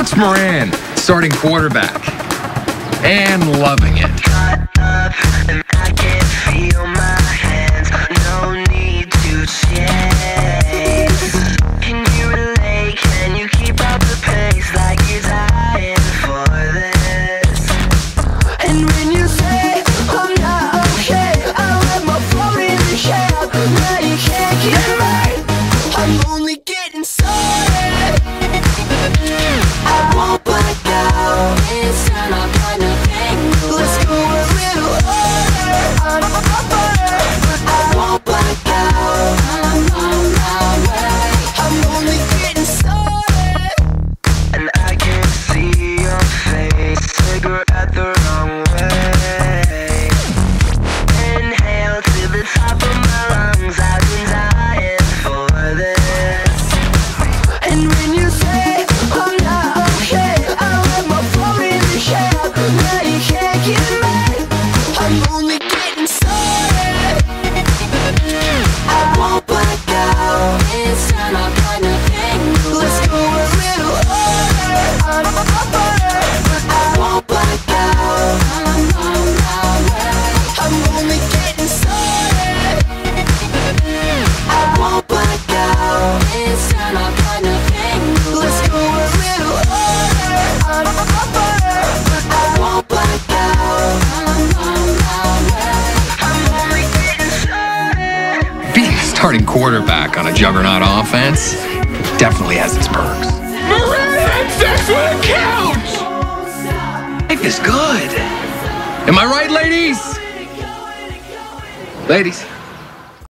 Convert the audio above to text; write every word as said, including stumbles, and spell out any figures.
Alex Moran, starting quarterback, and loving it. And I can feel my hands, no need to chase. Can you relate? Can you keep up the pace like you're dying for this? And when you say I'm not okay, I let my phone in the cab. Now you can't get right, I'm only getting started. I won't back out, it's not my kind of thing. Let's go a little harder, I won't back out, I'm on my way. I'm only getting started. And I can see your face, cigarette the wrong way. Inhale to the top of my lungs, I've been dying for this. And when you say I'm not okay, I let my phone in the cab. Now you can't get mad, I'm only getting started. I won't back out, it's not my kind of thing. Let's go a little harder, I won't back out, I'm on my way. I'm only getting started. I won't back out, it's not my kind of thing. Let's go a little harder, I won't back out, I'm on my way. I'm only getting started. Being a starting quarterback on a juggernaut offense definitely has its perks. Moran had sex with a couch! Life is good. Am I right, ladies? Ladies?